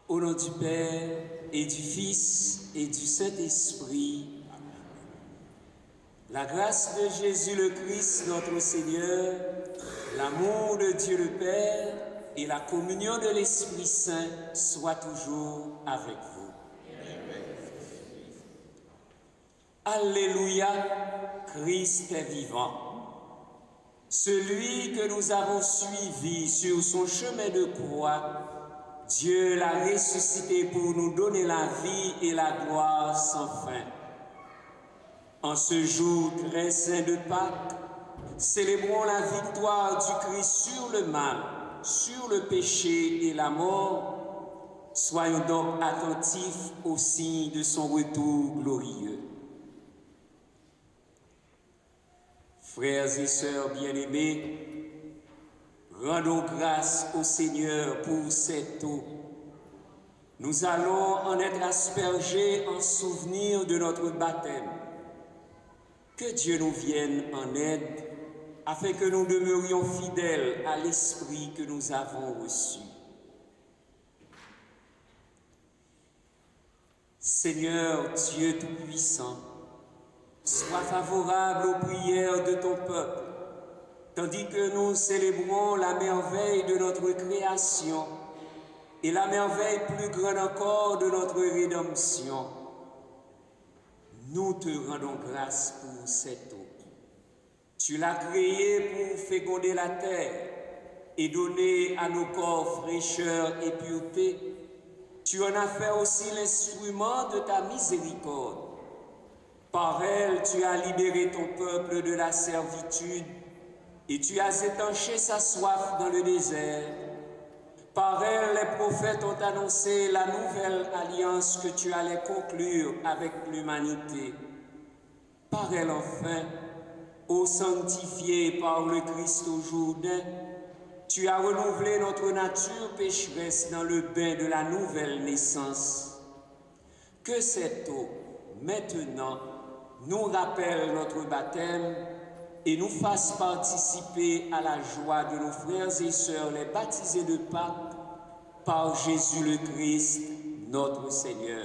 Au nom du Père, et du Fils, et du Saint-Esprit. La grâce de Jésus le Christ, notre Seigneur, l'amour de Dieu le Père et la communion de l'Esprit Saint soient toujours avec vous. Alléluia, Christ est vivant. Celui que nous avons suivi sur son chemin de croix, Dieu l'a ressuscité pour nous donner la vie et la gloire sans fin. En ce jour très saint de Pâques, célébrons la victoire du Christ sur le mal, sur le péché et la mort. Soyons donc attentifs au signe de son retour glorieux. Frères et sœurs bien-aimés, rendons grâce au Seigneur pour cette eau. Nous allons en être aspergés en souvenir de notre baptême. Que Dieu nous vienne en aide afin que nous demeurions fidèles à l'Esprit que nous avons reçu. Seigneur Dieu Tout-Puissant, sois favorable aux prières de ton peuple, tandis que nous célébrons la merveille de notre création et la merveille plus grande encore de notre rédemption. Nous te rendons grâce pour cette eau. Tu l'as créée pour féconder la terre et donner à nos corps fraîcheur et pureté. Tu en as fait aussi l'instrument de ta miséricorde. Par elle, tu as libéré ton peuple de la servitude et tu as étanché sa soif dans le désert. Par elle, les prophètes ont annoncé la nouvelle alliance que tu allais conclure avec l'humanité. Par elle, enfin, ô sanctifié par le Christ au Jourdain, tu as renouvelé notre nature pécheresse dans le bain de la nouvelle naissance. Que cette eau, maintenant, nous rappelle notre baptême et nous fasse participer à la joie de nos frères et sœurs, les baptisés de Pâques, par Jésus le Christ, notre Seigneur.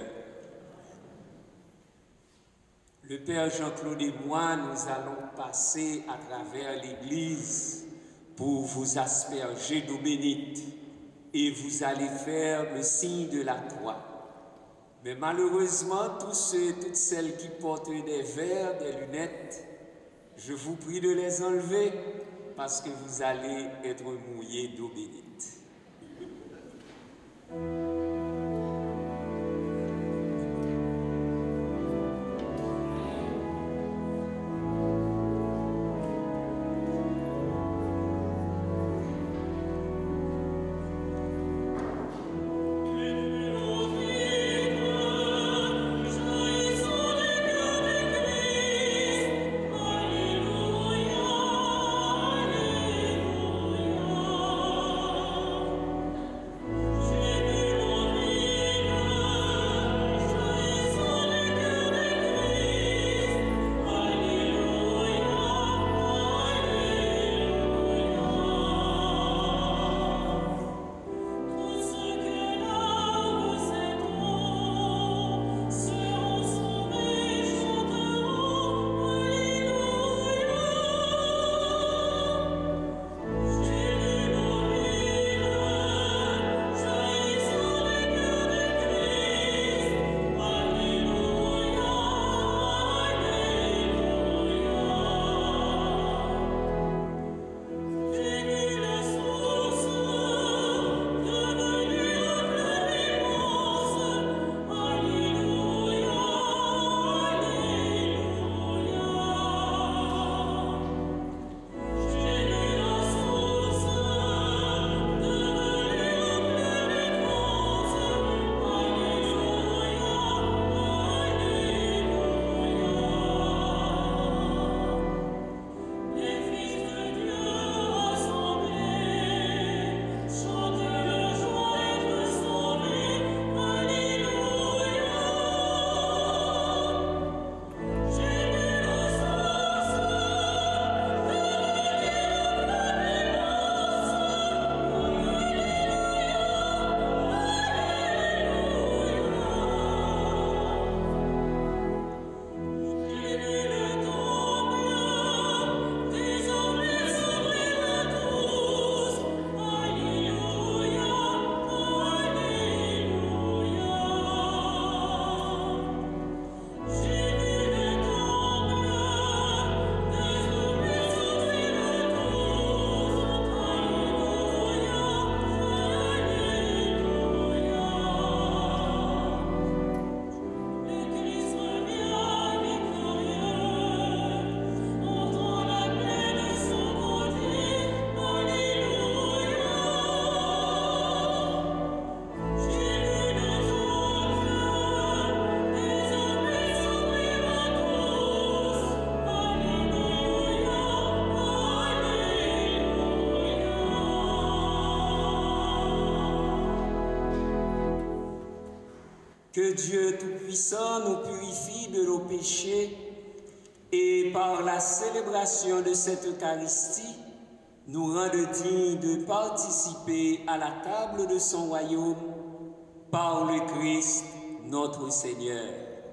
Le Père Jean-Claude et moi, nous allons passer à travers l'Église pour vous asperger d'eau bénite et vous allez faire le signe de la croix. Mais malheureusement, tous ceux et toutes celles qui portent des verres, des lunettes, je vous prie de les enlever parce que vous allez être mouillés d'eau bénite. Alléluia. Que Dieu Tout-Puissant nous purifie de nos péchés et par la célébration de cette Eucharistie, nous rende dignes de participer à la table de son royaume par le Christ notre Seigneur.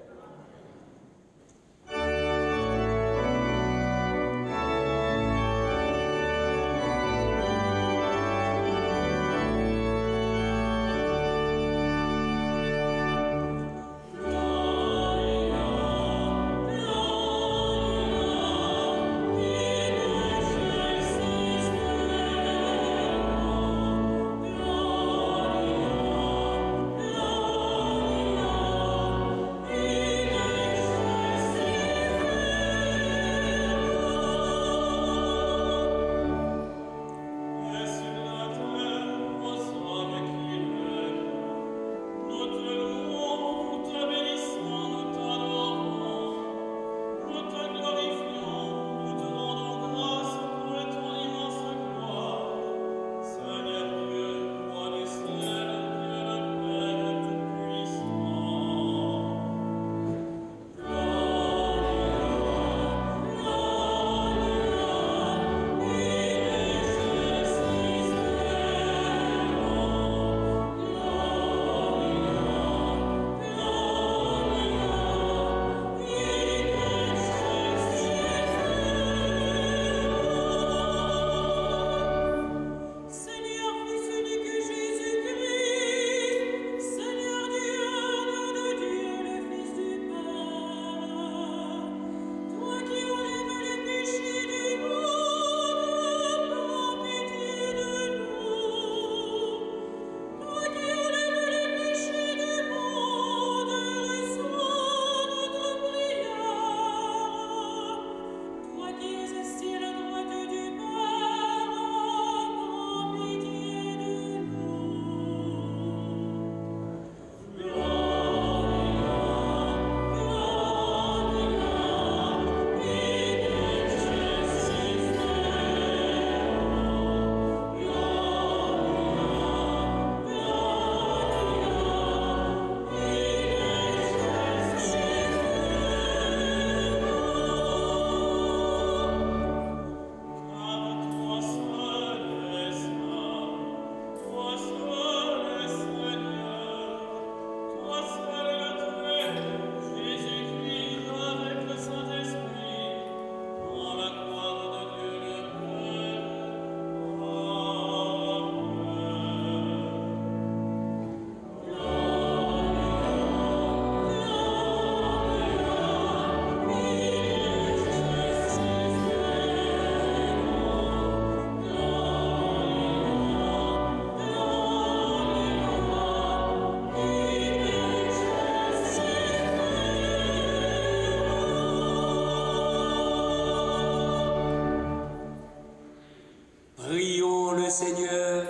Prions le Seigneur.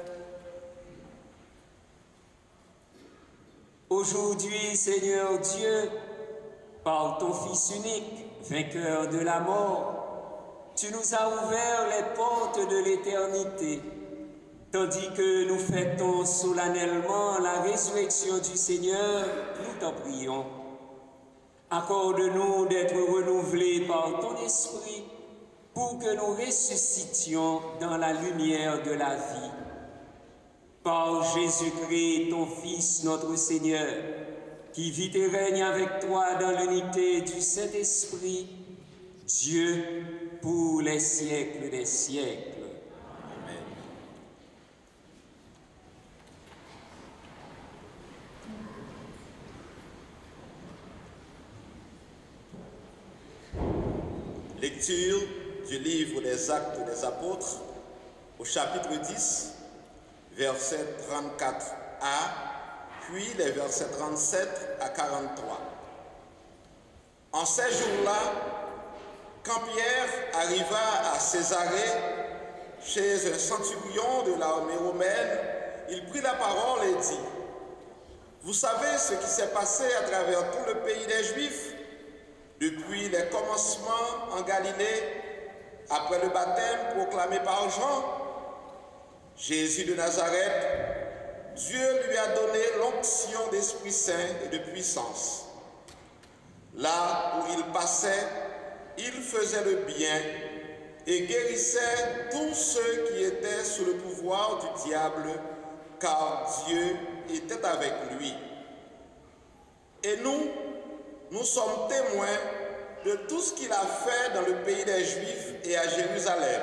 Aujourd'hui, Seigneur Dieu, par ton Fils unique, vainqueur de la mort, tu nous as ouvert les portes de l'éternité, tandis que nous fêtons solennellement la résurrection du Seigneur, nous t'en prions. Accorde-nous d'être renouvelés par ton esprit, pour que nous ressuscitions dans la lumière de la vie. Par Jésus-Christ, ton Fils, notre Seigneur, qui vit et règne avec toi dans l'unité du Saint-Esprit, Dieu pour les siècles des siècles. Amen. Lecture du livre des Actes des Apôtres, au chapitre 10, versets 34a, puis les versets 37 à 43. En ces jours-là, quand Pierre arriva à Césarée, chez un centurion de l'armée romaine, il prit la parole et dit: « Vous savez ce qui s'est passé à travers tout le pays des Juifs, depuis les commencements en Galilée, après le baptême proclamé par Jean, Jésus de Nazareth, Dieu lui a donné l'onction d'Esprit Saint et de puissance. Là où il passait, il faisait le bien et guérissait tous ceux qui étaient sous le pouvoir du diable, car Dieu était avec lui. Et nous sommes témoins de tout ce qu'il a fait dans le pays des Juifs et à Jérusalem.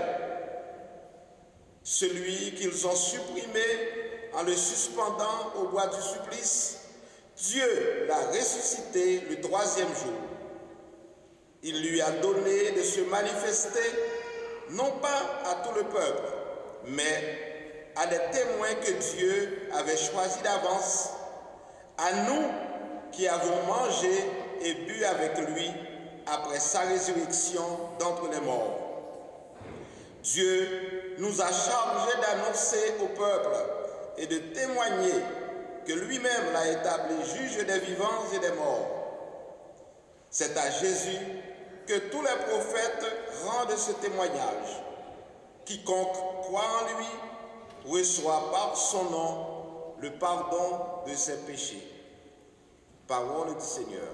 Celui qu'ils ont supprimé en le suspendant au bois du supplice, Dieu l'a ressuscité le 3e jour. Il lui a donné de se manifester, non pas à tout le peuple, mais à des témoins que Dieu avait choisis d'avance, à nous qui avons mangé et bu avec lui après sa résurrection d'entre les morts. Dieu nous a chargés d'annoncer au peuple et de témoigner que lui-même l'a établi juge des vivants et des morts. C'est à Jésus que tous les prophètes rendent ce témoignage. Quiconque croit en lui reçoit par son nom le pardon de ses péchés. Parole du Seigneur.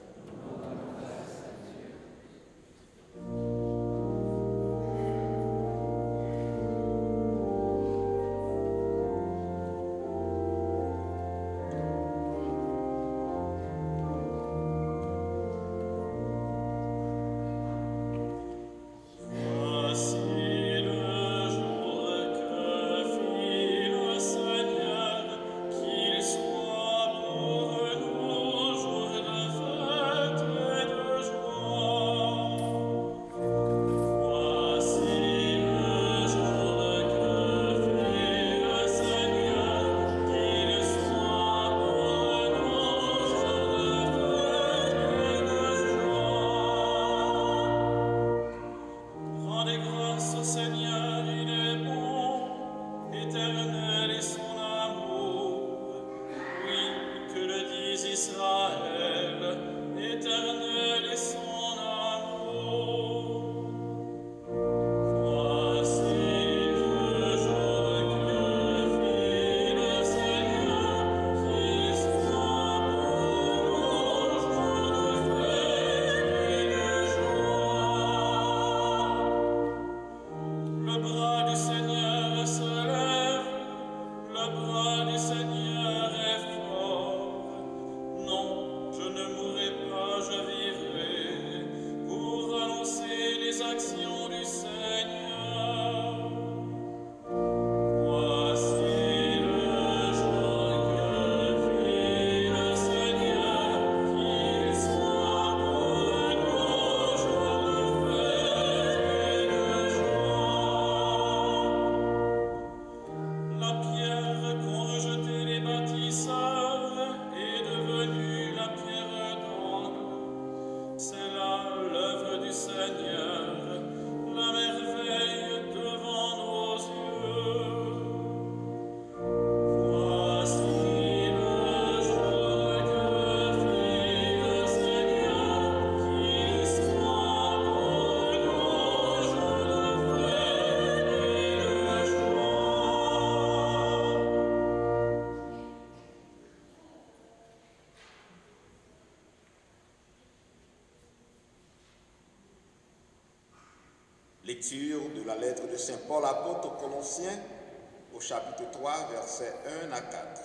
Lecture de la lettre de Saint Paul apôtre aux Colossiens au chapitre 3, versets 1 à 4.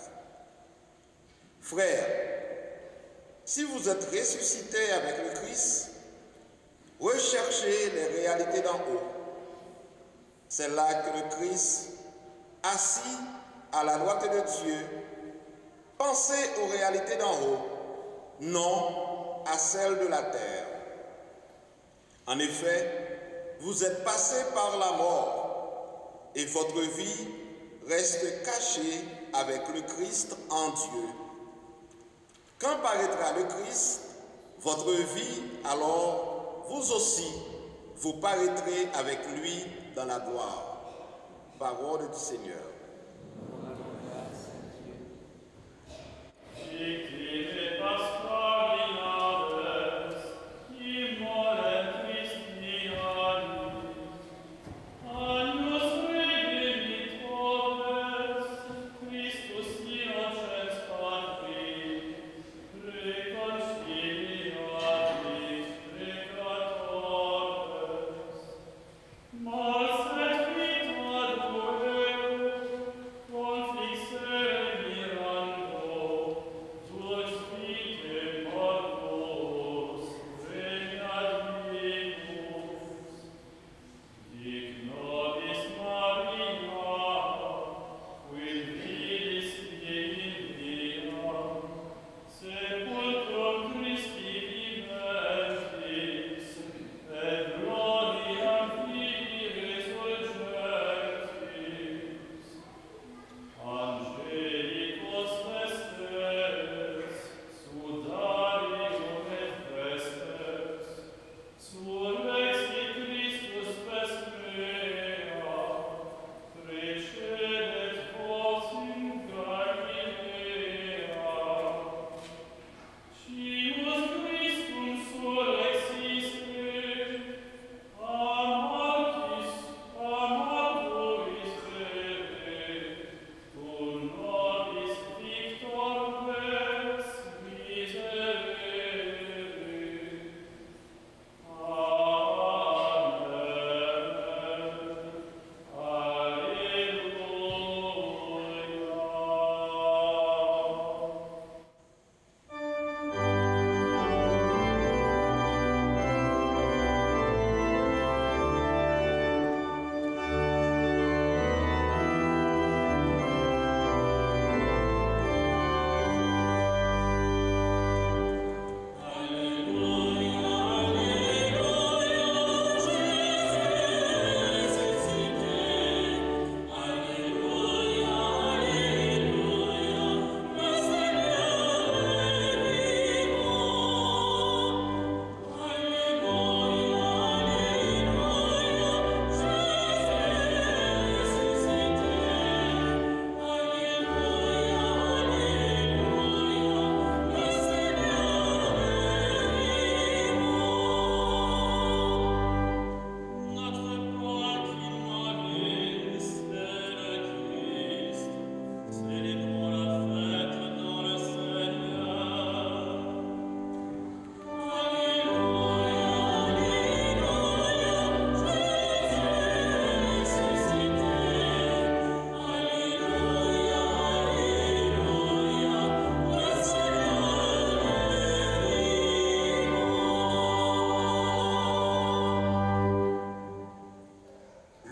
Frères, si vous êtes ressuscités avec le Christ, recherchez les réalités d'en haut. C'est là que le Christ, assis à la droite de Dieu, pensez aux réalités d'en haut, non à celles de la terre. En effet, vous êtes passés par la mort et votre vie reste cachée avec le Christ en Dieu. Quand paraîtra le Christ, votre vie, alors vous aussi, vous paraîtrez avec lui dans la gloire. Parole du Seigneur. Christus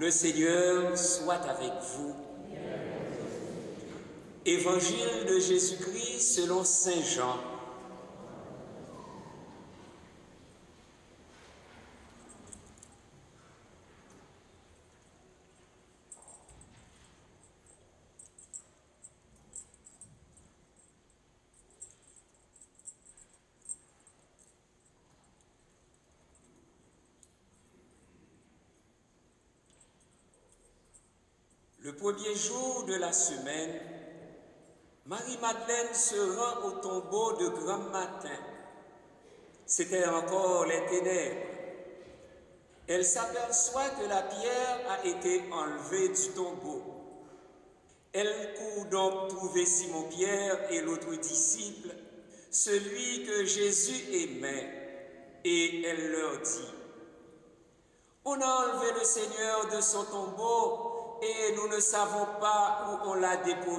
Le Seigneur soit avec vous. Évangile de Jésus-Christ selon Saint Jean. Le premier jour de la semaine, Marie-Madeleine se rend au tombeau de grand matin. C'était encore les ténèbres. Elle s'aperçoit que la pierre a été enlevée du tombeau. Elle court donc trouver Simon-Pierre et l'autre disciple, celui que Jésus aimait, et elle leur dit: « On a enlevé le Seigneur de son tombeau, et nous ne savons pas où on l'a déposé. »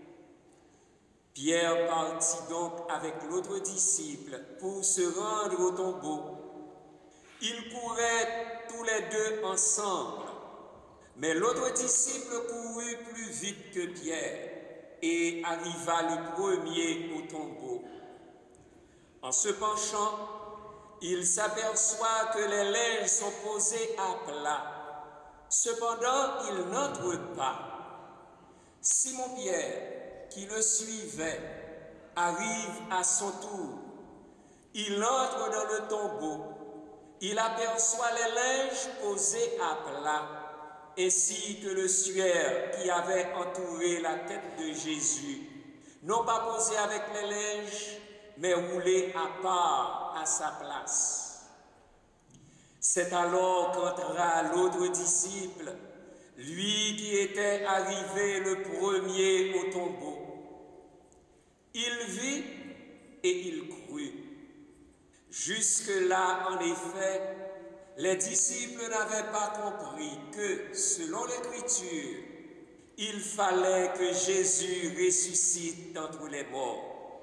Pierre partit donc avec l'autre disciple pour se rendre au tombeau. Ils couraient tous les deux ensemble, mais l'autre disciple courut plus vite que Pierre et arriva le premier au tombeau. En se penchant, il s'aperçoit que les linges sont posés à plat. Cependant, il n'entre pas. Simon-Pierre, qui le suivait, arrive à son tour. Il entre dans le tombeau. Il aperçoit les linges posés à plat, ainsi que le suaire qui avait entouré la tête de Jésus, non pas posé avec les linges, mais roulé à part à sa place. C'est alors qu'entra l'autre disciple, lui qui était arrivé le premier au tombeau. Il vit et il crut. Jusque-là, en effet, les disciples n'avaient pas compris que, selon l'Écriture, il fallait que Jésus ressuscite d'entre les morts.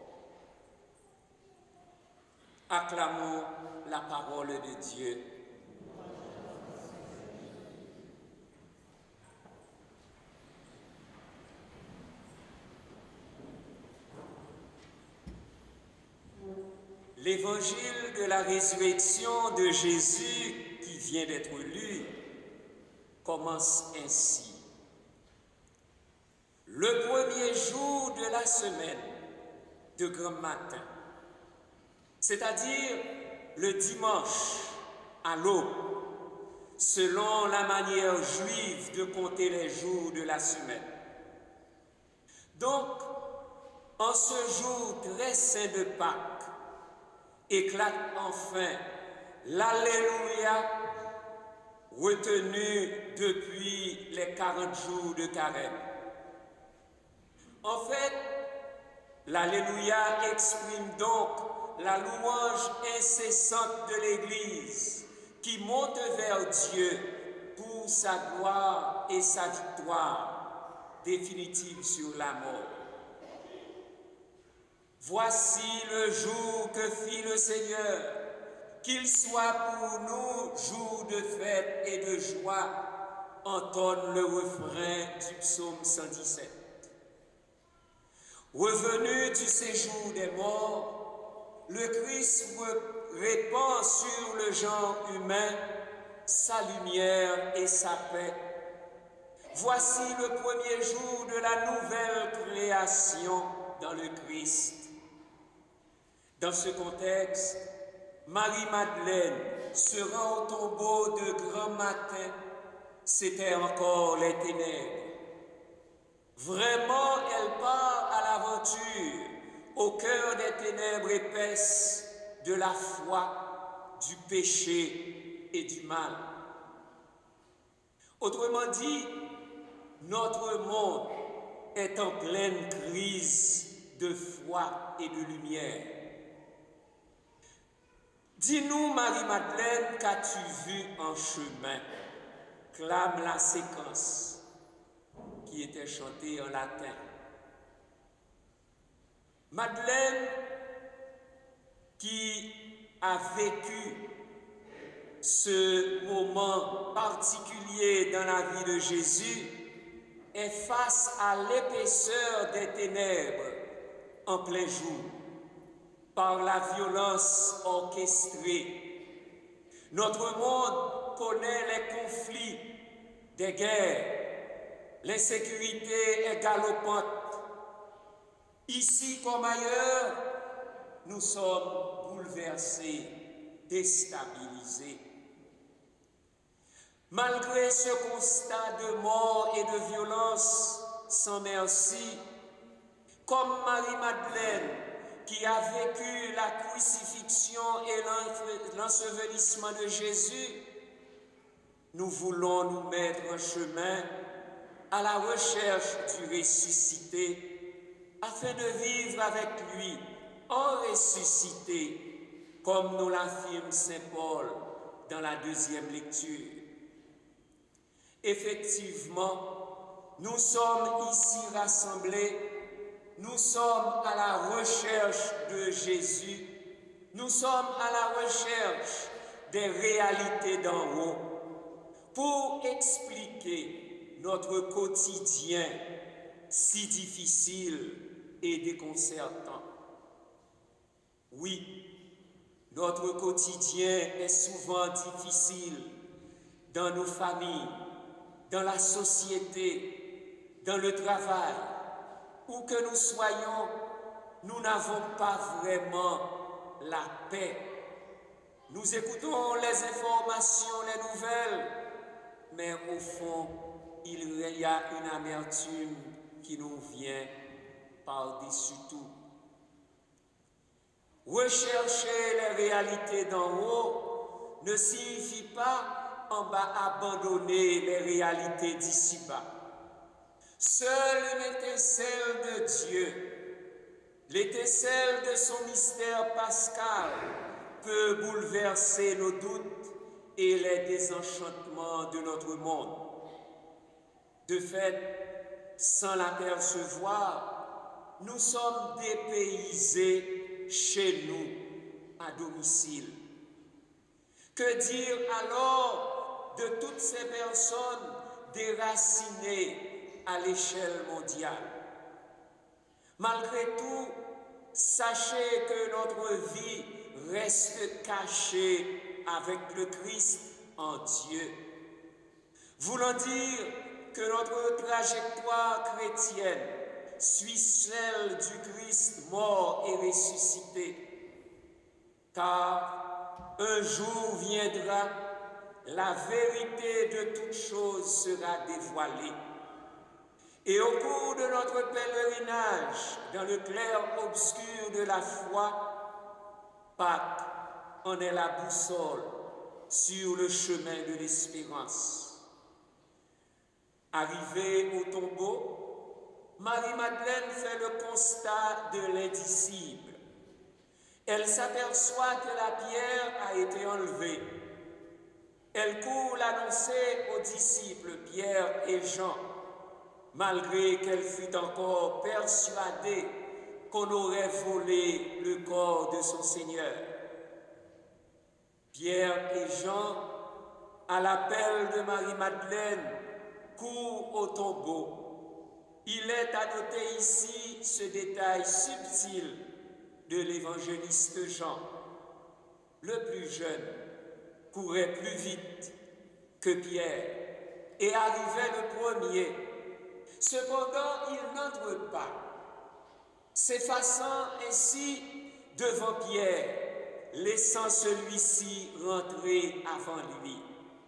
Acclamons la parole de Dieu. L'évangile de la résurrection de Jésus qui vient d'être lu commence ainsi. Le premier jour de la semaine de grand matin, c'est-à-dire le dimanche à l'aube, selon la manière juive de compter les jours de la semaine. Donc, en ce jour très saint de Pâques, éclate enfin l'Alléluia retenu depuis les 40 jours de carême. En fait, l'Alléluia exprime donc la louange incessante de l'Église qui monte vers Dieu pour sa gloire et sa victoire définitive sur la mort. Voici le jour que fit le Seigneur, qu'il soit pour nous jour de fête et de joie, entonne le refrain du psaume 117. Revenu du séjour des morts, le Christ répand sur le genre humain sa lumière et sa paix. Voici le premier jour de la nouvelle création dans le Christ. Dans ce contexte, Marie-Madeleine se rend au tombeau de grand matin. C'était encore les ténèbres. Vraiment, elle part à l'aventure au cœur des ténèbres épaisses de la foi, du péché et du mal. Autrement dit, notre monde est en pleine crise de foi et de lumière. Dis-nous, Marie-Madeleine, qu'as-tu vu en chemin? Clame la séquence qui était chantée en latin. Madeleine, qui a vécu ce moment particulier dans la vie de Jésus est face à l'épaisseur des ténèbres en plein jour, par la violence orchestrée. Notre monde connaît les conflits, des guerres, l'insécurité est galopante. Ici comme ailleurs, nous sommes bouleversés, déstabilisés. Malgré ce constat de mort et de violence sans merci, comme Marie-Madeleine qui a vécu la crucifixion et l'ensevelissement de Jésus, nous voulons nous mettre en chemin à la recherche du ressuscité afin de vivre avec lui en ressuscité, comme nous l'affirme Saint Paul dans la deuxième lecture. Effectivement, nous sommes ici rassemblés, nous sommes à la recherche de Jésus, nous sommes à la recherche des réalités d'en haut pour expliquer notre quotidien si difficile et déconcertant. Oui, notre quotidien est souvent difficile dans nos familles, dans la société, dans le travail, où que nous soyons, nous n'avons pas vraiment la paix. Nous écoutons les informations, les nouvelles, mais au fond, il y a une amertume qui nous vient par-dessus tout. Rechercher les réalités d'en haut ne signifie pas en bas abandonner les réalités d'ici-bas. Seule une étincelle de Dieu, l'étincelle de son mystère pascal, peut bouleverser nos doutes et les désenchantements de notre monde. De fait, sans l'apercevoir, nous sommes dépaysés chez nous, à domicile. Que dire alors de toutes ces personnes déracinées à l'échelle mondiale? Malgré tout, sachez que notre vie reste cachée avec le Christ en Dieu. Voulant dire que notre trajectoire chrétienne suit celle du Christ mort et ressuscité. Car un jour viendra, la vérité de toutes choses sera dévoilée. Et au cours de notre pèlerinage dans le clair-obscur de la foi, Pâques en est la boussole sur le chemin de l'espérance. Arrivée au tombeau, Marie-Madeleine fait le constat de l'indicible. Elle s'aperçoit que la pierre a été enlevée. Elle court l'annoncer aux disciples Pierre et Jean, malgré qu'elle fût encore persuadée qu'on aurait volé le corps de son Seigneur. Pierre et Jean, à l'appel de Marie-Madeleine, courent au tombeau. Il est à noter ici ce détail subtil de l'évangéliste Jean. Le plus jeune courait plus vite que Pierre et arrivait le premier. Cependant, il n'entre pas, s'effaçant ainsi devant Pierre, laissant celui-ci rentrer avant lui.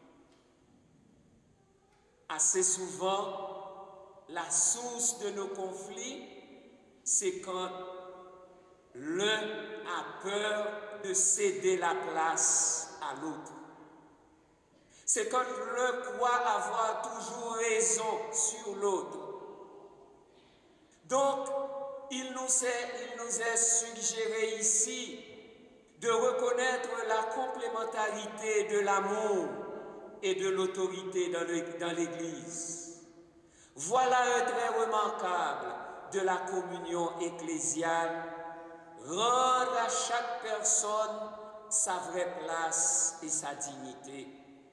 Assez souvent, la source de nos conflits, c'est quand l'un a peur de céder la place à l'autre. C'est quand l'un croit avoir toujours raison sur l'autre. Donc, il nous est suggéré ici de reconnaître la complémentarité de l'amour et de l'autorité dans l'Église. Voilà un trait remarquable de la communion ecclésiale, rendre à chaque personne sa vraie place et sa dignité.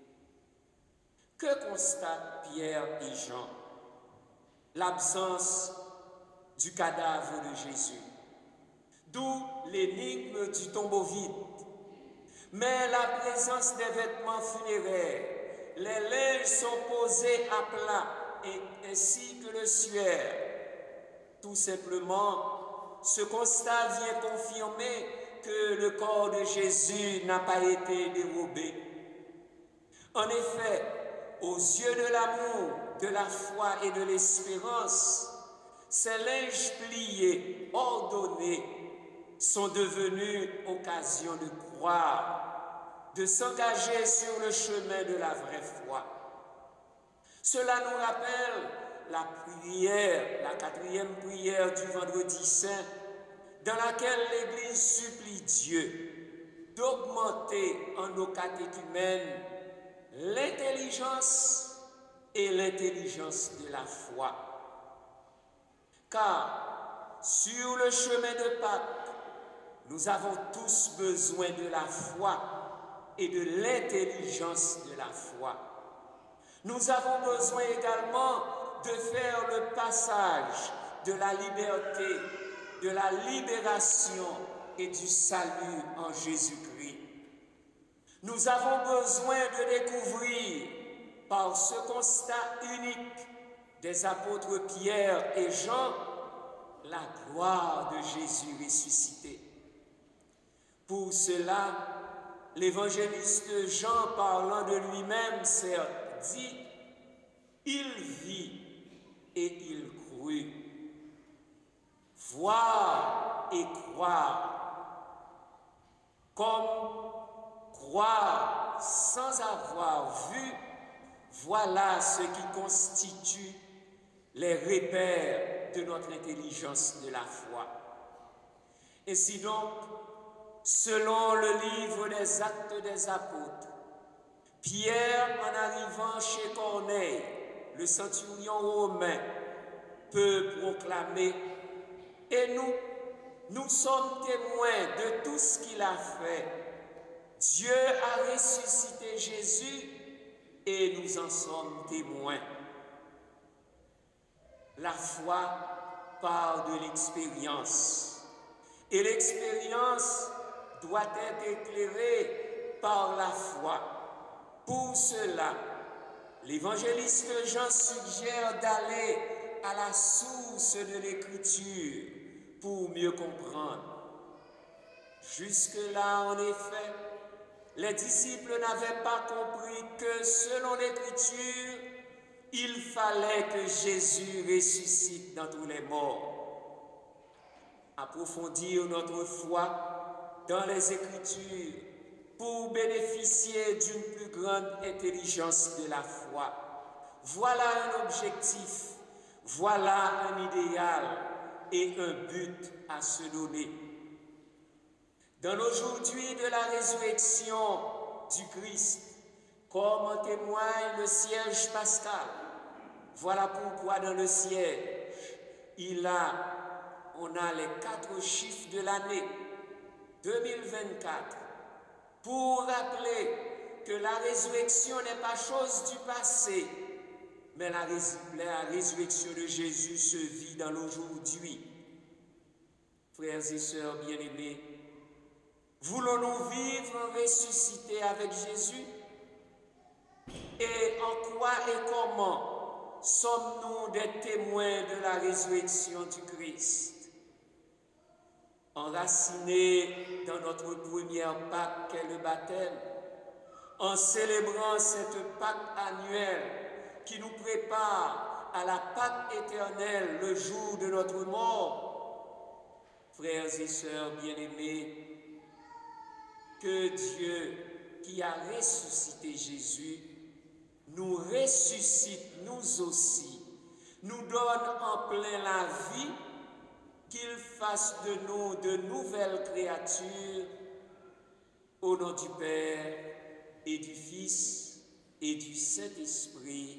Que constatent Pierre et Jean? L'absence du cadavre de Jésus, d'où l'énigme du tombeau vide, mais la présence des vêtements funéraires. Les linges sont posés à plat, ainsi que le suaire. Tout simplement, ce constat vient confirmer que le corps de Jésus n'a pas été dérobé. En effet, aux yeux de l'amour, de la foi et de l'espérance, ces linges pliés, ordonnés, sont devenus occasion de croire, de s'engager sur le chemin de la vraie foi. Cela nous rappelle la prière, la 4e prière du vendredi saint, dans laquelle l'Église supplie Dieu d'augmenter en nos catéchumènes l'intelligence et l'intelligence de la foi. Car sur le chemin de Pâques, nous avons tous besoin de la foi et de l'intelligence de la foi. Nous avons besoin également de faire le passage de la liberté, de la libération et du salut en Jésus-Christ. Nous avons besoin de découvrir, par ce constat unique des apôtres Pierre et Jean, la gloire de Jésus ressuscité. Pour cela, l'évangéliste Jean, parlant de lui-même, certes, dit « Il vit et il crut ». Voir et croire, comme croire sans avoir vu, voilà ce qui constitue les repères de notre intelligence de la foi. Ainsi donc, selon le livre des Actes des Apôtres, Pierre, en arrivant chez Corneille, le centurion romain, peut proclamer « Et nous sommes témoins de tout ce qu'il a fait. Dieu a ressuscité Jésus et nous en sommes témoins. » La foi part de l'expérience et l'expérience doit être éclairée par la foi. Pour cela, l'évangéliste Jean suggère d'aller à la source de l'Écriture pour mieux comprendre. Jusque-là, en effet, les disciples n'avaient pas compris que, selon l'Écriture, il fallait que Jésus ressuscite dans tous les morts. Approfondir notre foi dans les Écritures pour bénéficier d'une plus grande intelligence de la foi. Voilà un objectif, voilà un idéal et un but à se donner. Dans l'aujourd'hui de la résurrection du Christ, comme en témoigne le siège pascal, voilà pourquoi dans le siège, on a les 4 chiffres de l'année 2024 pour rappeler que la résurrection n'est pas chose du passé, mais la résurrection de Jésus se vit dans l'aujourd'hui. Frères et sœurs bien-aimés, voulons-nous vivre ressuscités avec Jésus? Et en quoi et comment sommes-nous des témoins de la résurrection du Christ? Enracinés dans notre première Pâque qu'est le baptême, en célébrant cette Pâque annuelle qui nous prépare à la Pâque éternelle le jour de notre mort. Frères et sœurs bien-aimés, que Dieu qui a ressuscité Jésus nous ressuscite nous aussi, nous donne en plein la vie, qu'il fasse de nous de nouvelles créatures, au nom du Père et du Fils et du Saint-Esprit.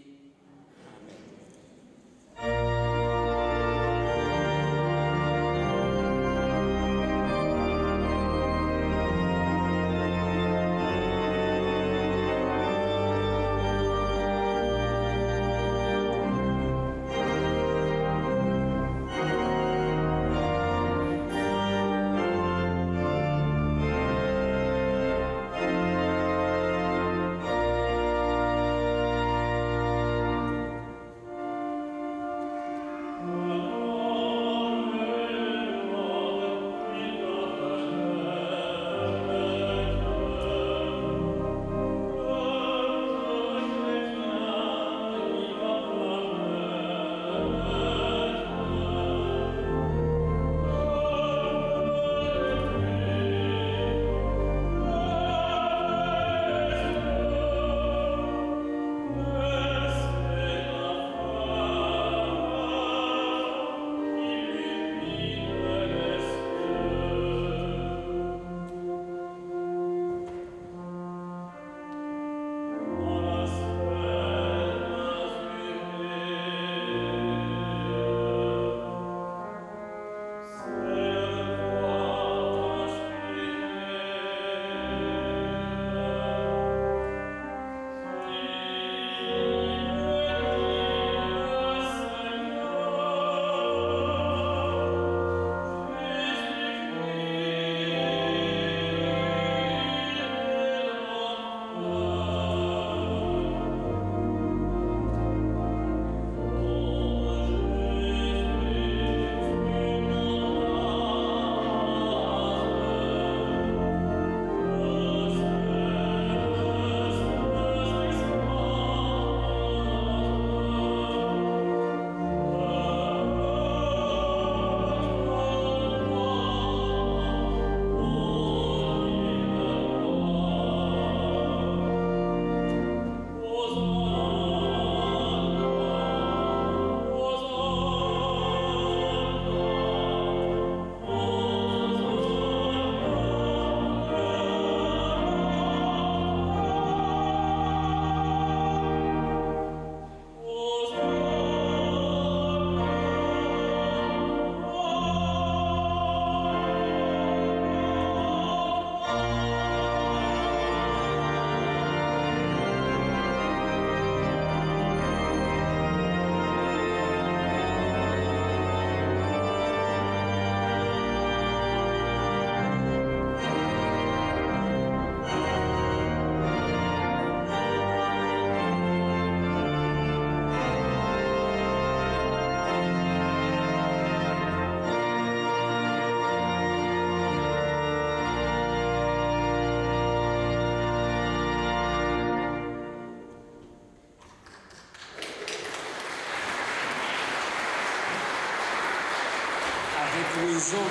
raison,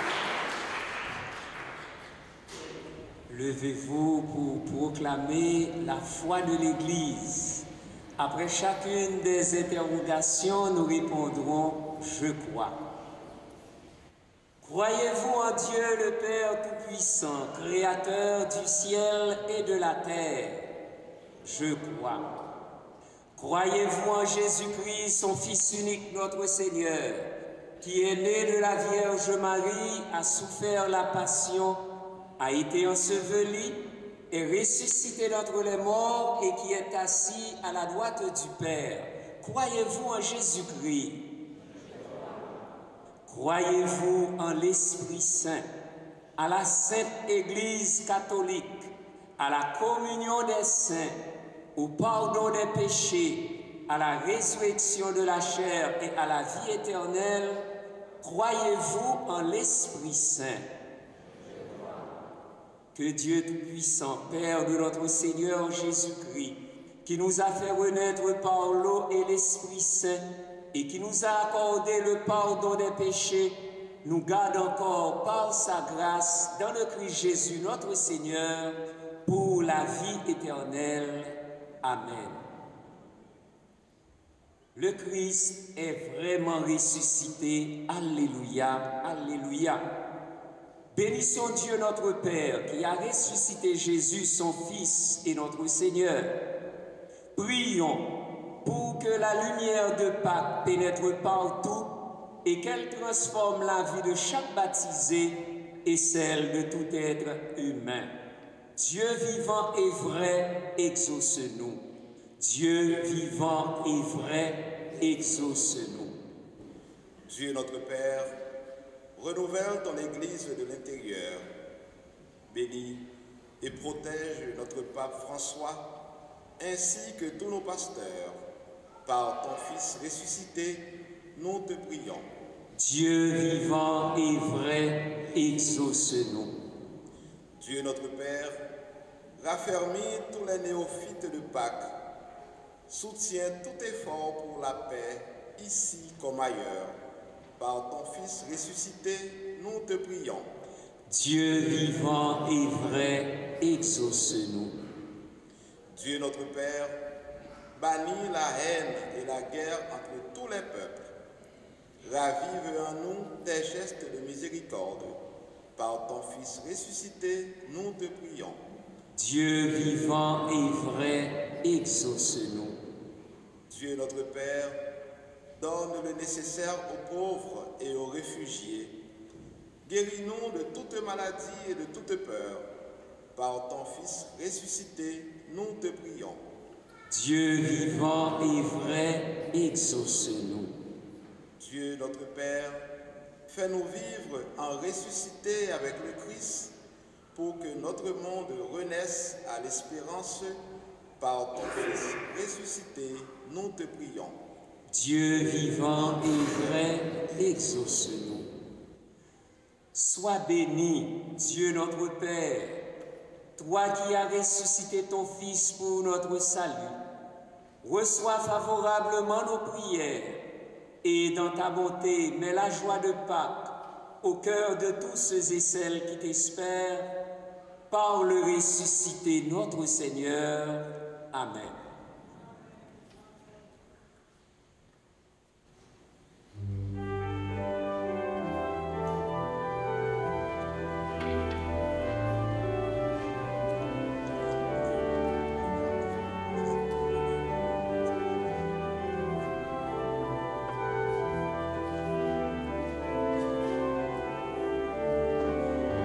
levez-vous pour proclamer la foi de l'Église. Après chacune des interrogations, nous répondrons « Je crois ». Croyez-vous en Dieu le Père Tout-Puissant, Créateur du ciel et de la terre? Je crois. Croyez-vous en Jésus-Christ, son Fils unique, notre Seigneur, qui est né de la Vierge Marie, a souffert la passion, a été enseveli, est ressuscité d'entre les morts et qui est assis à la droite du Père. Croyez-vous en Jésus-Christ? Croyez-vous en l'Esprit Saint, à la Sainte Église catholique, à la communion des saints, au pardon des péchés, à la résurrection de la chair et à la vie éternelle? Croyez-vous en l'Esprit Saint? Que Dieu Tout-Puissant, Père de notre Seigneur Jésus-Christ, qui nous a fait renaître par l'eau et l'Esprit Saint, et qui nous a accordé le pardon des péchés, nous garde encore par sa grâce dans le Christ Jésus notre Seigneur pour la vie éternelle. Amen. Le Christ est vraiment ressuscité. Alléluia, alléluia. Bénissons Dieu notre Père qui a ressuscité Jésus, son Fils et notre Seigneur. Prions pour que la lumière de Pâques pénètre partout et qu'elle transforme la vie de chaque baptisé et celle de tout être humain. Dieu vivant et vrai, exauce-nous. Dieu vivant et vrai, exauce-nous. Dieu notre Père, renouvelle ton Église de l'intérieur. Bénis et protège notre pape François, ainsi que tous nos pasteurs. Par ton Fils ressuscité, nous te prions. Dieu vivant et vrai, exauce-nous. Dieu notre Père, raffermis tous les néophytes de Pâques. Soutiens tout effort pour la paix, ici comme ailleurs. Par ton Fils ressuscité, nous te prions. Dieu vivant et vrai, exauce-nous. Dieu notre Père, bannis la haine et la guerre entre tous les peuples. Ravive en nous tes gestes de miséricorde. Par ton Fils ressuscité, nous te prions. Dieu vivant et vrai, exauce-nous. Dieu notre Père, donne le nécessaire aux pauvres et aux réfugiés. Guéris-nous de toute maladie et de toute peur. Par ton Fils ressuscité, nous te prions. Dieu vivant et vrai, exauce-nous. Dieu notre Père, fais-nous vivre en ressuscité avec le Christ, pour que notre monde renaisse à l'espérance. Par ton Fils ressuscité, nous te prions. Dieu vivant et vrai, exauce-nous. Sois béni, Dieu notre Père, toi qui as ressuscité ton Fils pour notre salut. Reçois favorablement nos prières et dans ta bonté, mets la joie de Pâques au cœur de tous ceux et celles qui t'espèrent, par le ressuscité notre Seigneur. Amen.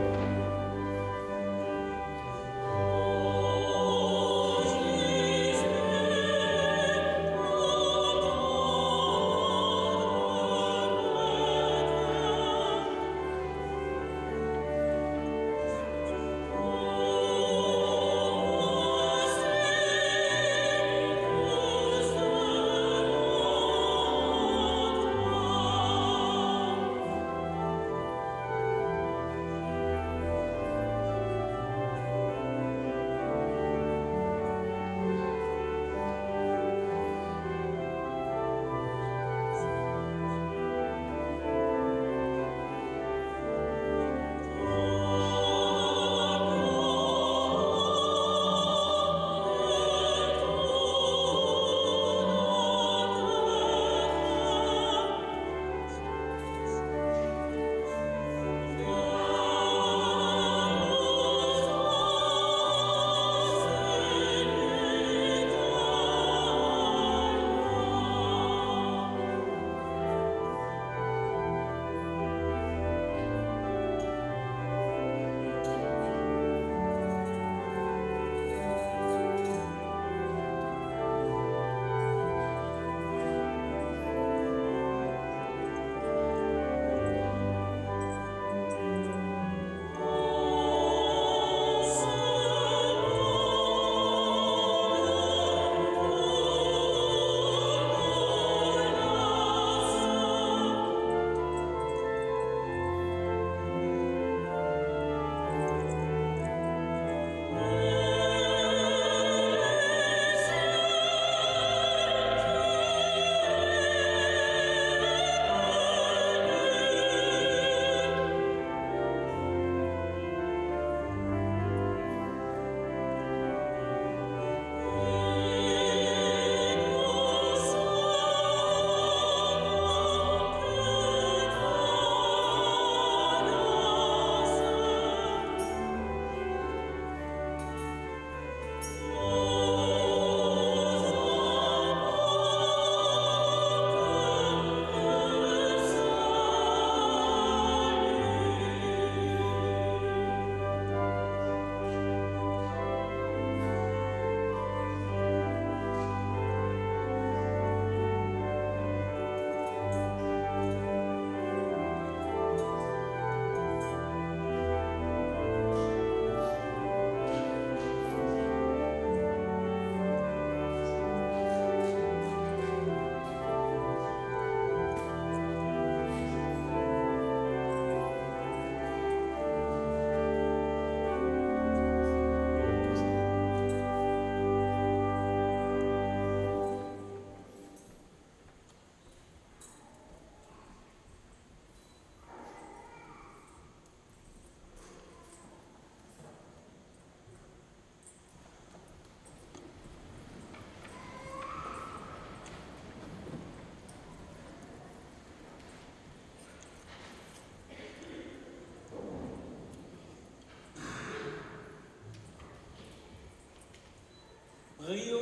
Oh, Jesus.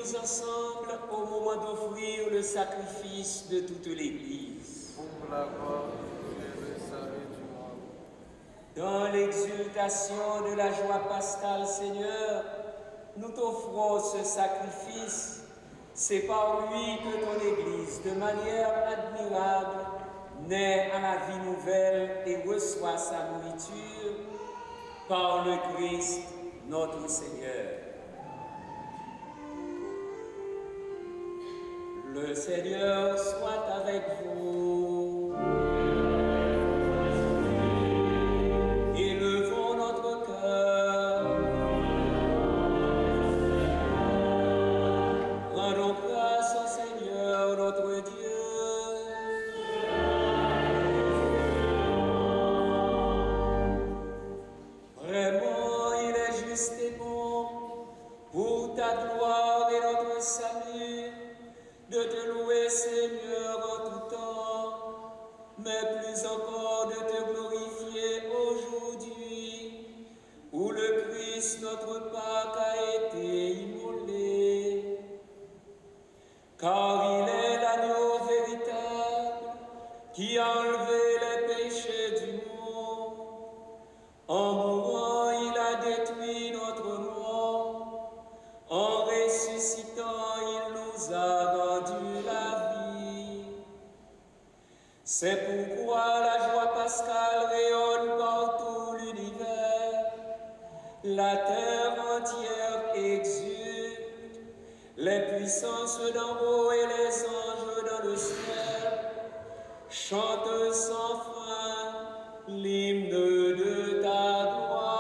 Réunis ensemble au moment d'offrir le sacrifice de toute l'Église. Pour la gloire et le salut du monde. Dans l'exultation de la joie pascale, Seigneur, nous t'offrons ce sacrifice. C'est par lui que ton Église, de manière admirable, naît à la vie nouvelle et reçoit sa nourriture par le Christ, notre Seigneur. Le Seigneur soit avec vous. Élevons notre cœur. Rendons grâce au Seigneur notre Dieu. Vraiment, il est juste et bon, pour ta gloire et notre salut, de te louer, Seigneur, en tout temps, mais plus encore de te glorifier aujourd'hui, où le Christ, notre Pâque, a été immolé. Car il est l'agneau véritable qui a enlevé les péchés du monde. En mourant, il a détruit notre mort. En ressuscitant, il nous a rendu la vie. C'est pourquoi la joie pascale rayonne par tout l'univers. La terre entière exulte, les puissances d'en haut et les anges dans le ciel chantent sans fin l'hymne de ta gloire.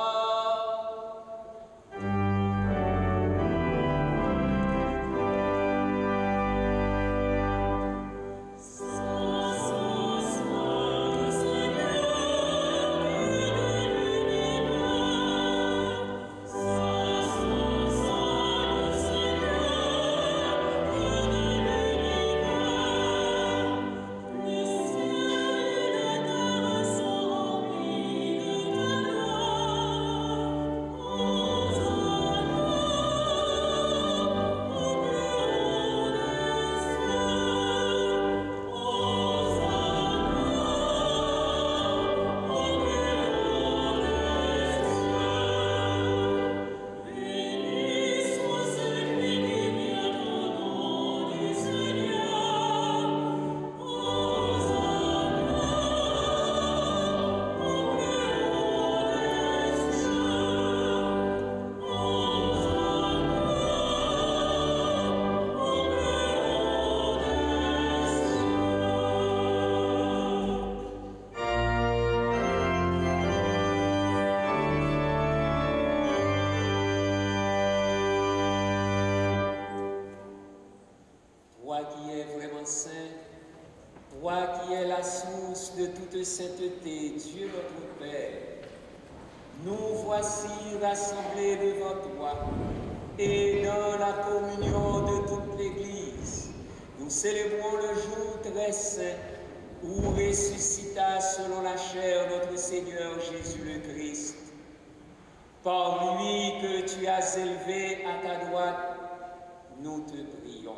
Toi qui es vraiment saint, toi qui es la source de toute sainteté, Dieu notre Père, nous voici rassemblés devant toi et dans la communion de toute l'Église. Nous célébrons le jour très saint où ressuscita selon la chair notre Seigneur Jésus le Christ. Par lui que tu as élevé à ta droite, nous te prions.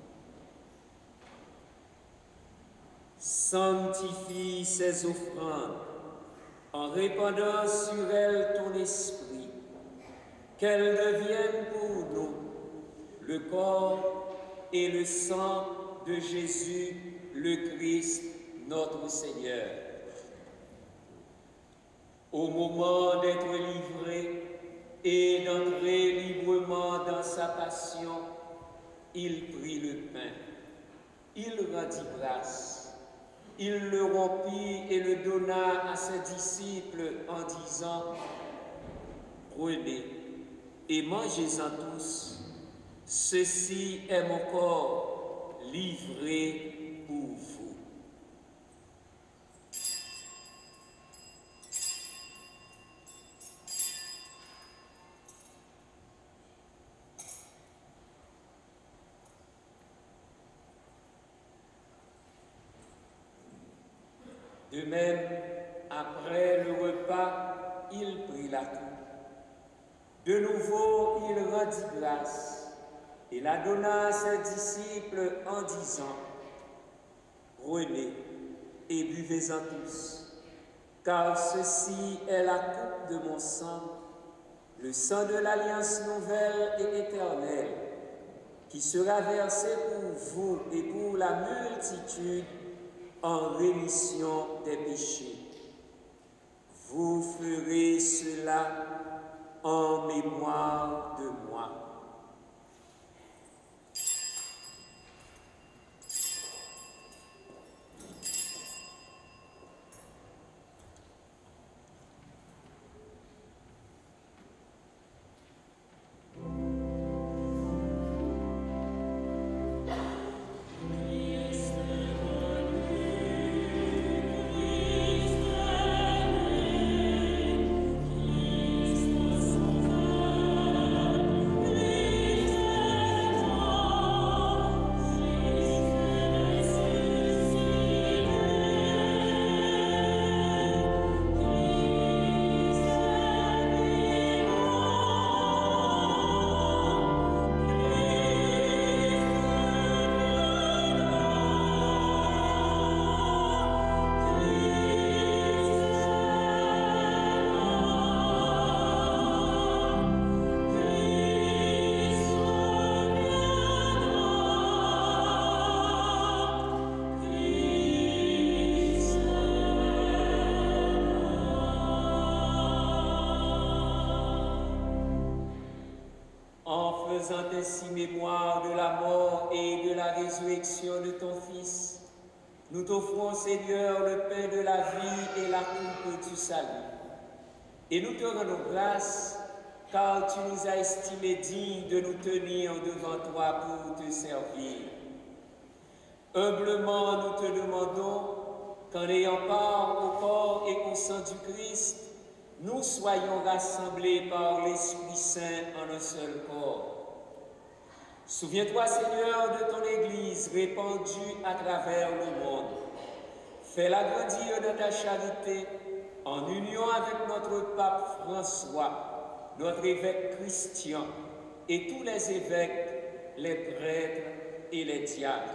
Sanctifie ces offrandes en répandant sur elles ton esprit, qu'elles deviennent pour nous le corps et le sang de Jésus le Christ, notre Seigneur. Au moment d'être livré et d'entrer librement dans sa passion, il prit le pain, il rendit grâce. Il le rompit et le donna à ses disciples en disant « Prenez et mangez-en tous, ceci est mon corps livré pour vous. » De même, après le repas, il prit la coupe. De nouveau, il rendit grâce. et la donna à ses disciples en disant, prenez et buvez-en tous, car ceci est la coupe de mon sang, le sang de l'alliance nouvelle et éternelle, qui sera versé pour vous et pour la multitude en rémission des péchés. Vous ferez cela en mémoire de moi. Faisant ainsi mémoire de la mort et de la résurrection de ton Fils, nous t'offrons, Seigneur, le pain de la vie et la coupe du salut. Et nous te rendons grâce, car tu nous as estimés dignes de nous tenir devant toi pour te servir. Humblement, nous te demandons qu'en ayant part au corps et au sang du Christ, nous soyons rassemblés par l'Esprit Saint en un seul corps. Souviens-toi, Seigneur, de ton Église répandue à travers le monde. Fais-la grandir de ta charité en union avec notre pape François, notre évêque Christian et tous les évêques, les prêtres et les diacres.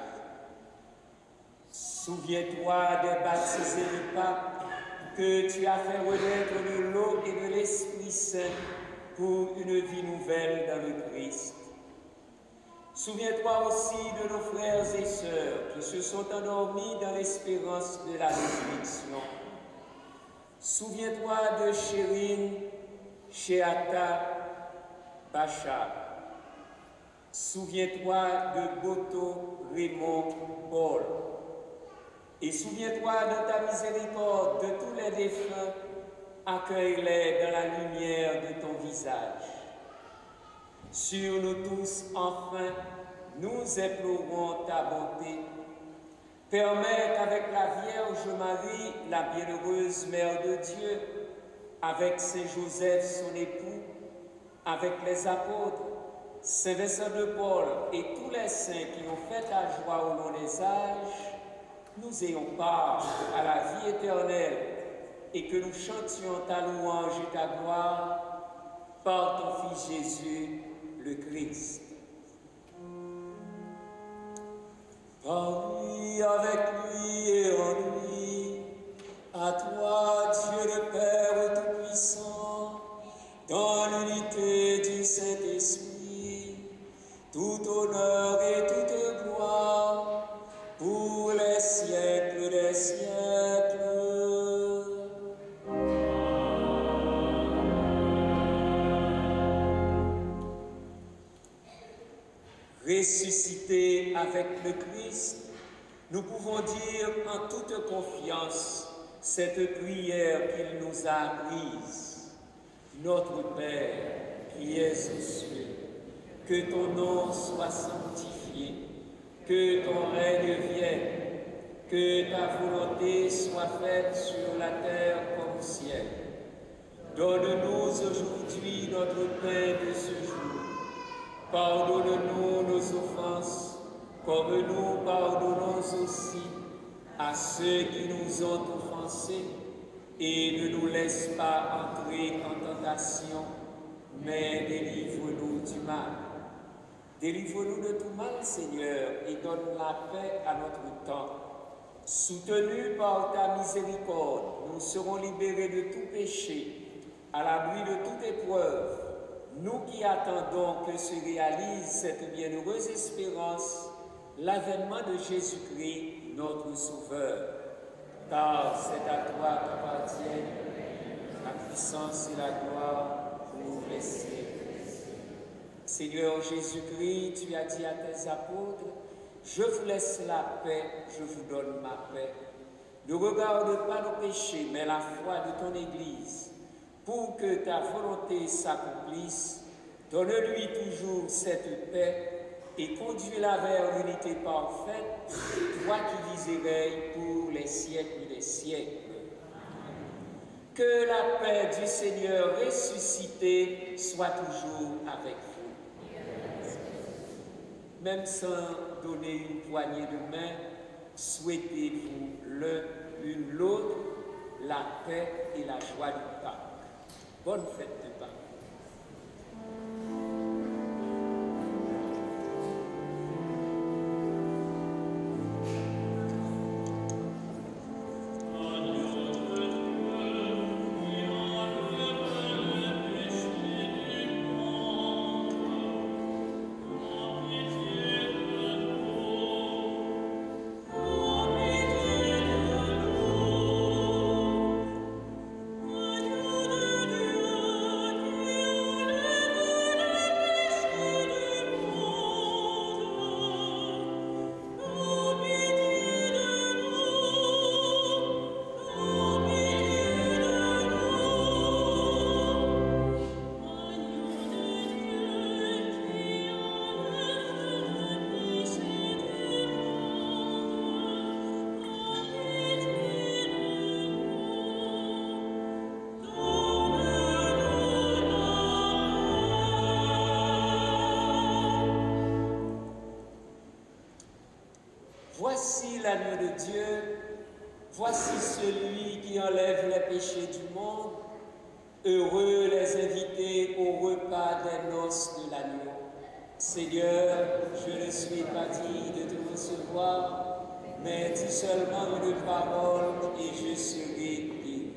Souviens-toi des baptisés du pape que tu as fait renaître de l'eau et de l'Esprit Saint pour une vie nouvelle dans le Christ. Souviens-toi aussi de nos frères et sœurs qui se sont endormis dans l'espérance de la résurrection. Souviens-toi de Chérine, Chéata, Bachar. Souviens-toi de Boto, Raymond, Paul. Et souviens-toi de ta miséricorde de tous les défunts, accueille-les dans la lumière de ton visage. Sur nous tous, enfin, nous implorons ta bonté. Permets qu'avec la Vierge Marie, la bienheureuse Mère de Dieu, avec Saint Joseph, son époux, avec les apôtres, Saint Vincent de Paul et tous les saints qui ont fait ta joie au long des âges, nous ayons part à la vie éternelle et que nous chantions ta louange et ta gloire par ton Fils Jésus, le Christ. Par lui, avec lui et en lui, à toi, Dieu le Père Tout-Puissant, dans l'unité du Saint-Esprit, tout honneur et toute gloire, pour les siècles des siècles. Ressuscités avec le Christ, nous pouvons dire en toute confiance cette prière qu'il nous a apprise. Notre Père, qui es aux cieux, que ton nom soit sanctifié, que ton règne vienne, que ta volonté soit faite sur la terre comme au ciel. Donne-nous aujourd'hui notre pain de ce jour. Pardonne-nous nos offenses, comme nous pardonnons aussi à ceux qui nous ont offensés, et ne nous laisse pas entrer en tentation, mais délivre-nous du mal. Délivre-nous de tout mal, Seigneur, et donne la paix à notre temps. Soutenus par ta miséricorde, nous serons libérés de tout péché, à l'abri de toute épreuve. Nous qui attendons que se réalise cette bienheureuse espérance, l'avènement de Jésus-Christ, notre Sauveur. Car c'est à toi qu'appartiennent la puissance et la gloire pour les siècles. Seigneur Jésus-Christ, tu as dit à tes apôtres, je vous laisse la paix, je vous donne ma paix. Ne regarde pas nos péchés, mais la foi de ton Église. Pour que ta volonté s'accomplisse, donne-lui toujours cette paix et conduis-la vers l'unité parfaite, toi qui vis et règnes pour les siècles des siècles. Que la paix du Seigneur ressuscité soit toujours avec vous. Même sans donner une poignée de main, souhaitez-vous l'un l'une l'autre la paix et la joie du Pâques. Bonne fête de Pâques. Voici l'agneau de Dieu, voici celui qui enlève les péchés du monde. Heureux les invités au repas des noces de l'agneau. Seigneur, je ne suis pas digne de te recevoir, mais dis seulement une parole et je serai guéri.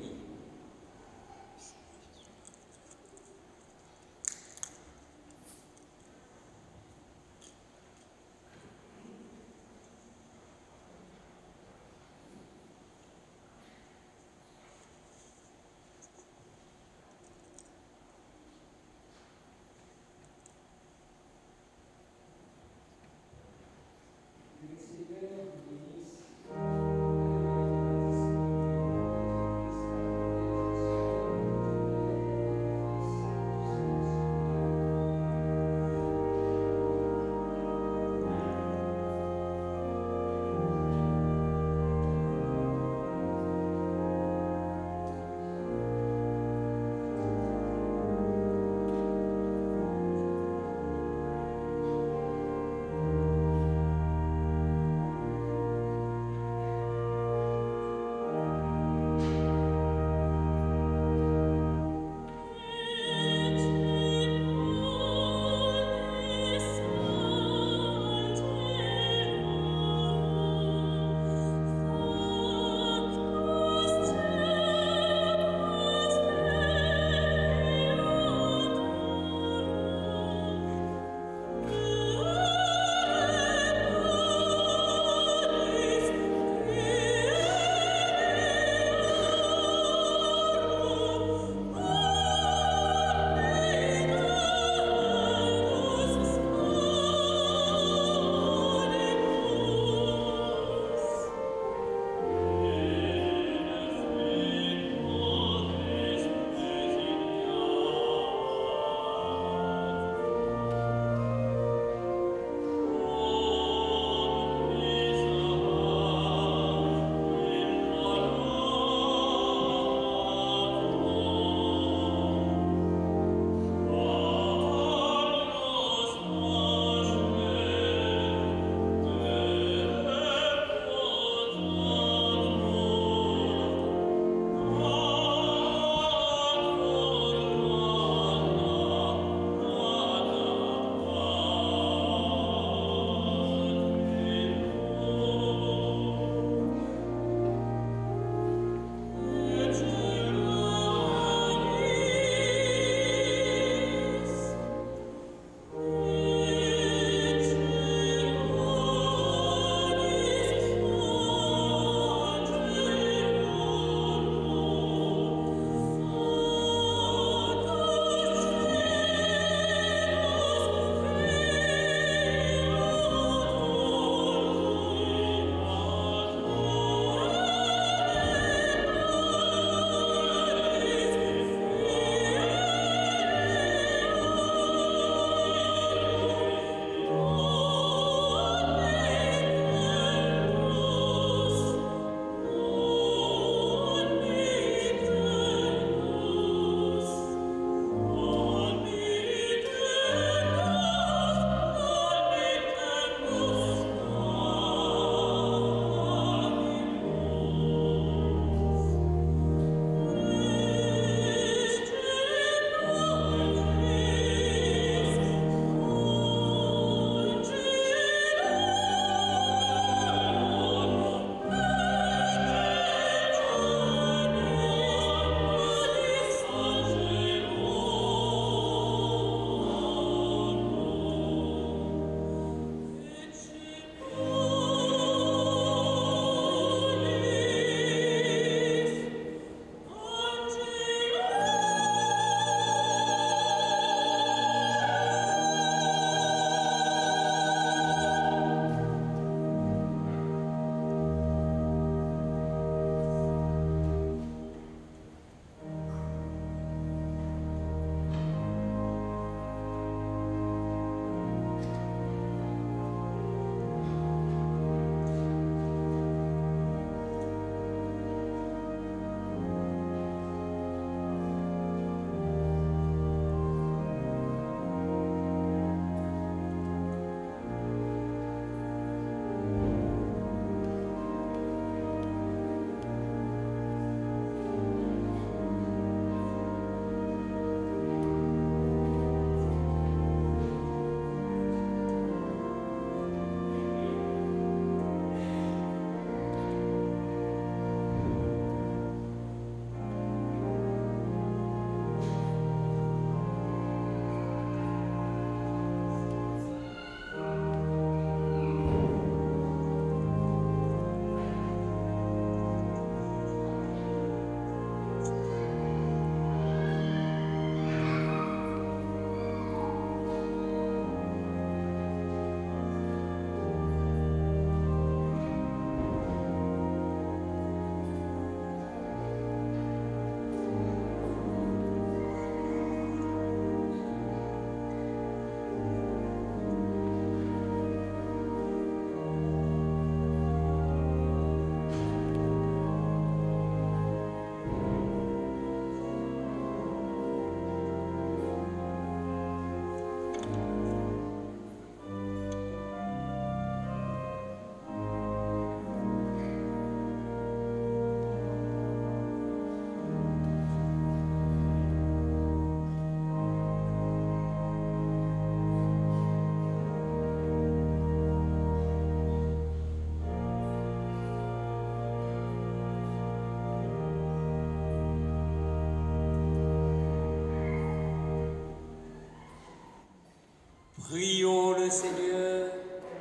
Prions le Seigneur.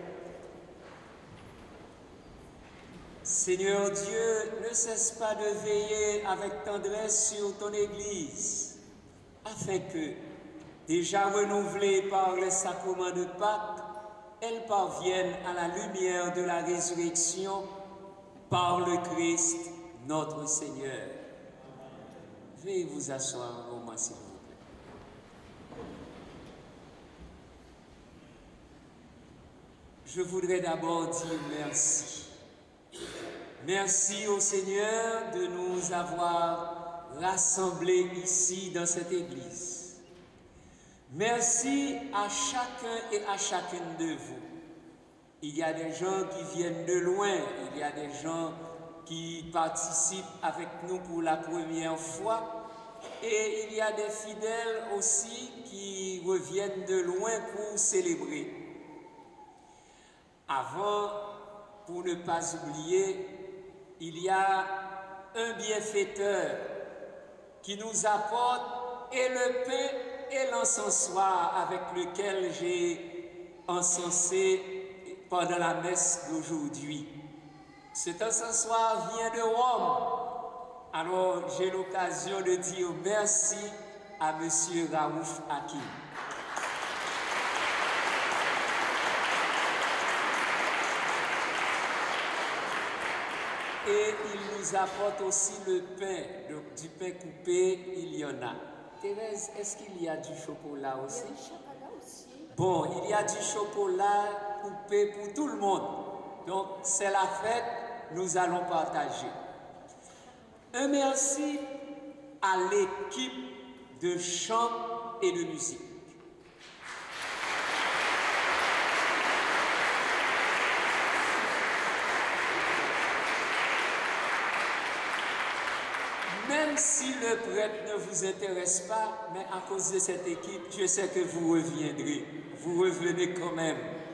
Seigneur Dieu, ne cesse pas de veiller avec tendresse sur ton Église, afin que, déjà renouvelée par les sacrements de Pâques, elle parvienne à la lumière de la résurrection par le Christ, notre Seigneur. Veuillez vous asseoir un moment, s'il vous plaît. Je voudrais d'abord dire merci. Merci au Seigneur de nous avoir rassemblés ici dans cette église. Merci à chacun et à chacune de vous. Il y a des gens qui viennent de loin, il y a des gens qui participent avec nous pour la première fois et il y a des fidèles aussi qui reviennent de loin pour célébrer. Avant, pour ne pas oublier, il y a un bienfaiteur qui nous apporte et le pain et l'encensoir avec lequel j'ai encensé pendant la messe d'aujourd'hui. Cet encensoir vient de Rome. Alors j'ai l'occasion de dire merci à M. Raouf Hakim. Et il nous apporte aussi le pain, donc du pain coupé, il y en a. Thérèse, est-ce qu'il y a du chocolat aussi? Il y a du chocolat aussi. Bon, il y a du chocolat coupé pour tout le monde. Donc, c'est la fête, nous allons partager. Un merci à l'équipe de chant et de musique. Même si le prêtre ne vous intéresse pas, mais à cause de cette équipe, je sais que vous reviendrez. Vous revenez quand même.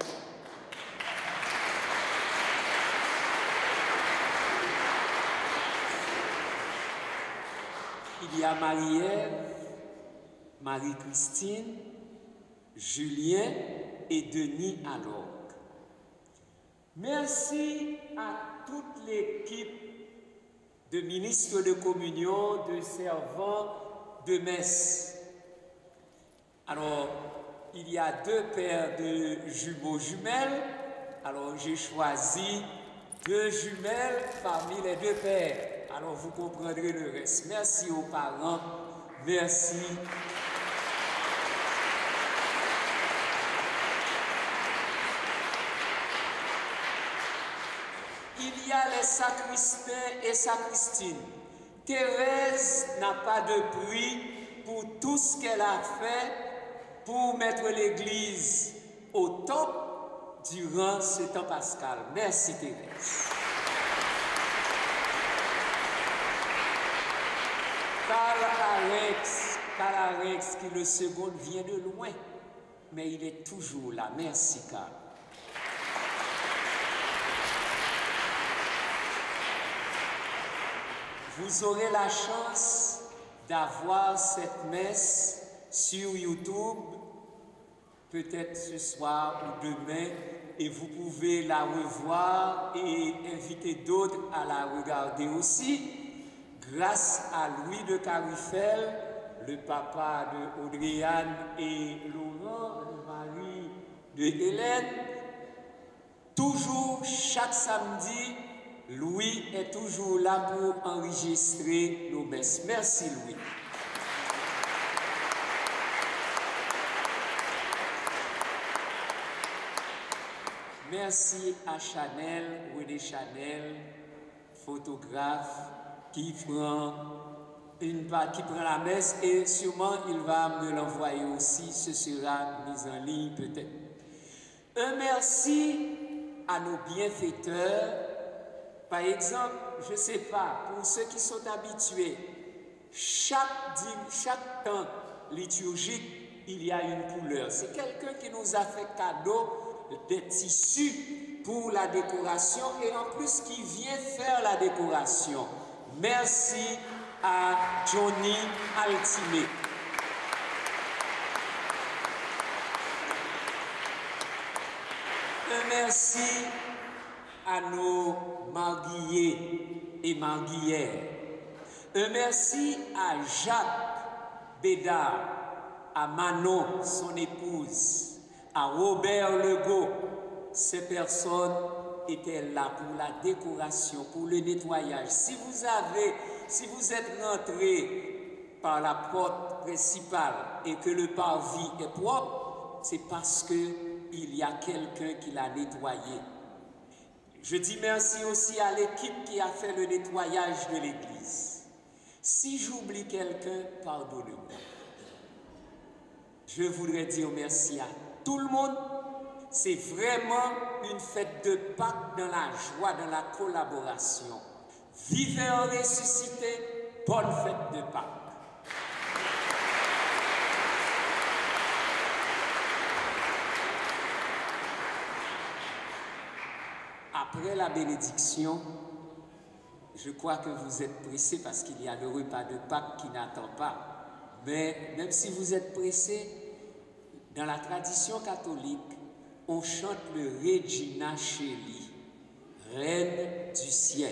Il y a Marie-Ève, Marie-Christine, Julien et Denis Alorc. Merci à toute l'équipe de ministres de communion, de servants, de messe. Alors, il y a 2 paires de jumeaux jumelles. Alors, j'ai choisi 2 jumelles parmi les 2 paires. Alors, vous comprendrez le reste. Merci aux parents. Merci. Il y a les sacristains et sacristines. Thérèse n'a pas de prix pour tout ce qu'elle a fait pour mettre l'église au top durant ce temps pascal. Merci Thérèse. Karl Alex, qui le second vient de loin, mais il est toujours là. Merci Karl. Vous aurez la chance d'avoir cette messe sur YouTube, peut-être ce soir ou demain, et vous pouvez la revoir et inviter d'autres à la regarder aussi, grâce à Louis de Carufel, le papa de Audrey-Anne et Laurent, le mari de Hélène. Toujours, chaque samedi, Louis est toujours là pour enregistrer nos messes. Merci Louis. Merci à Chanel, René Chanel, photographe, qui prend la messe et sûrement il va me l'envoyer aussi. Ce sera mis en ligne peut-être. Un merci à nos bienfaiteurs. Par exemple, je ne sais pas, pour ceux qui sont habitués, chaque temps liturgique, il y a une couleur. C'est quelqu'un qui nous a fait cadeau des tissus pour la décoration et en plus qui vient faire la décoration. Merci à Johnny Altimé. merci à nos marguilliers et marguillères. Un merci à Jacques Bédard, à Manon, son épouse, à Robert Legault. Ces personnes étaient là pour la décoration, pour le nettoyage. Si vous êtes rentré par la porte principale et que le parvis est propre, c'est parce qu'il y a quelqu'un qui l'a nettoyé. Je dis merci aussi à l'équipe qui a fait le nettoyage de l'église. Si j'oublie quelqu'un, pardonnez-moi. Je voudrais dire merci à tout le monde. C'est vraiment une fête de Pâques dans la joie, dans la collaboration. Vivez en ressuscité, bonne fête de Pâques. Après la bénédiction, je crois que vous êtes pressés parce qu'il y a le repas de Pâques qui n'attend pas. Mais même si vous êtes pressés, dans la tradition catholique, on chante le Regina Coeli, Reine du ciel.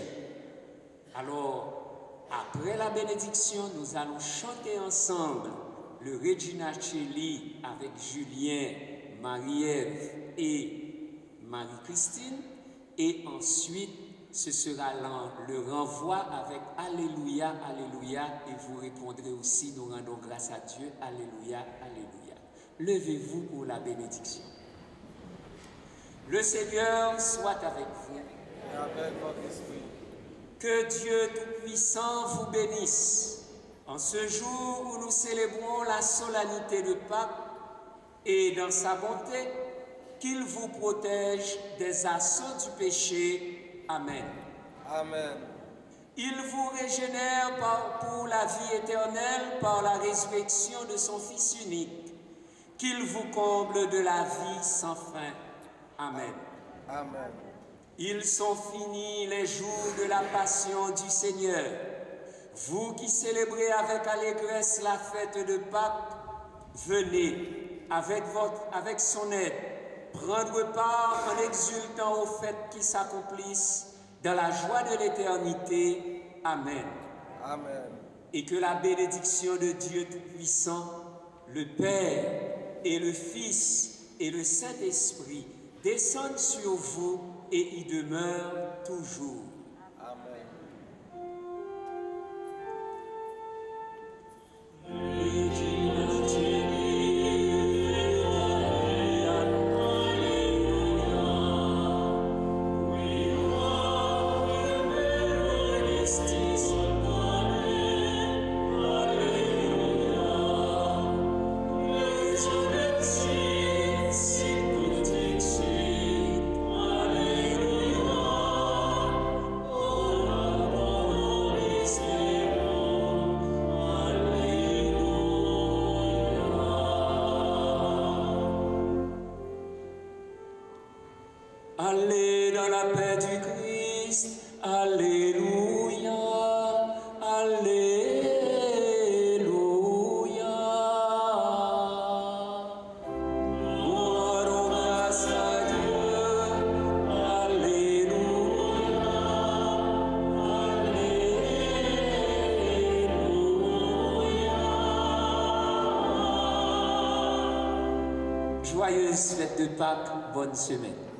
Alors, après la bénédiction, nous allons chanter ensemble le Regina Coeli avec Julien, Marie-Ève et Marie-Christine. Et ensuite, ce sera le renvoi avec Alléluia, Alléluia. Et vous répondrez aussi, nous rendons grâce à Dieu, Alléluia, Alléluia. Levez-vous pour la bénédiction. Le Seigneur soit avec vous. Et avec votre esprit. Que Dieu Tout-Puissant vous bénisse en ce jour où nous célébrons la solennité de Pâques et dans sa bonté, qu'il vous protège des assauts du péché. Amen. Amen. Il vous régénère pour la vie éternelle par la résurrection de son Fils unique, qu'il vous comble de la vie sans fin. Amen. Amen. Ils sont finis les jours de la passion du Seigneur. Vous qui célébrez avec allégresse la fête de Pâques, venez avec son aide prendre part en exultant aux fêtes qui s'accomplissent dans la joie de l'éternité. Amen. Amen. Et que la bénédiction de Dieu Tout-Puissant, le Père et le Fils et le Saint-Esprit descendent sur vous et y demeurent toujours. Amen. Allez dans la paix du Christ, Alléluia, Alléluia. Nous rendons grâce à Dieu, Alléluia, Alléluia. Joyeuse fête de Pâques, bonne semaine.